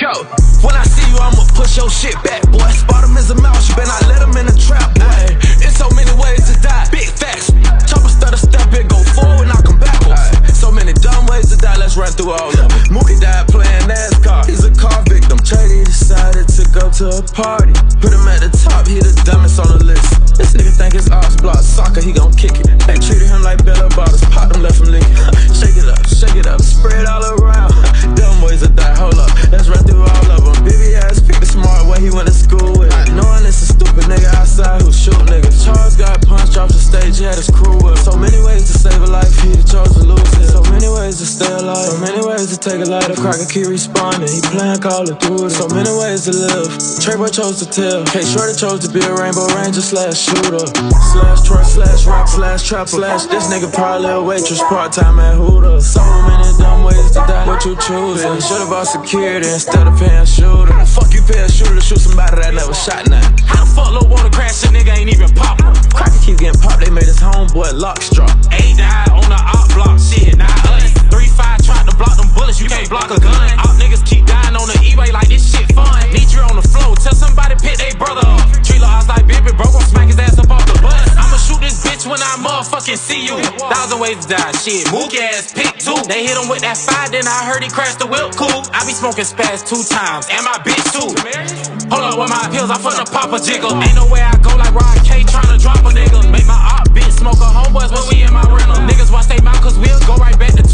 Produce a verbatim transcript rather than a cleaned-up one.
go. When I see you, I'ma push your shit back, boy. Spot him as a mouse, you better not let him in the trap, boy. It's so many ways to die, big facts. Choppa stutter step in, go forward, knock him backwards. So many dumb ways to die, let's run through all of them. Mookie died playing NASCAR, he's a car victim. Chady decided to go to a party, put him at the top, he the dumbest on the list. This nigga think his arts block soccer, he gon' kick it. They treated him like Bella Bottles, popped him, left him licking. Shake it up, shake it up, spread all around. Dumb ways to die, hold up, let's run through all of them. Baby ass picked the smart way he went to school with. Not knowing it's a stupid nigga outside who shoot niggas. Charles got punched off the stage, he had his crew with. So many ways to save a life, he chose to lose it. So many ways to stay alive, so many ways to take a lighter, crack a key, responding. He playing Call of Duty, so many ways to live. Treyboy chose to tell, K Shorty chose to be a Rainbow Ranger slash shooter, slash truck, slash rock, slash trapper, slash this nigga probably a waitress, part-time at Hooters. So many dumb ways to die, what you choosing? Should've bought security instead of paying shooter. Fuck you pay a shooter to shoot somebody that never shot nothing. How the fuck Lil Water crash, a nigga ain't even pop one? Cracker keep getting popped, they made his homeboy lock strap. Eight died on the op block, shit, not us. Three five tried to block them bullets, you can't block a gun. Op niggas keep dying on the E-way like this shit fun. Need you on the floor, tell somebody pick they brother up. Treat I was like Bippy, bro, gon' smack his ass up off the bus. I'ma shoot this bitch when I motherfucking see you. Thousand ways to die, shit, Mookie ass pick two. They hit him with that fire, then I heard he crashed the whip, cool. I be smoking spaz two times, and my bitch too. Hold up with my pills, I'm finna pop a jiggle. Ain't no way I go like Rod K tryna drop a nigga. Make my op bitch smoke a homeboys when we in my rental. Niggas watch they mouth cause we'll go right back to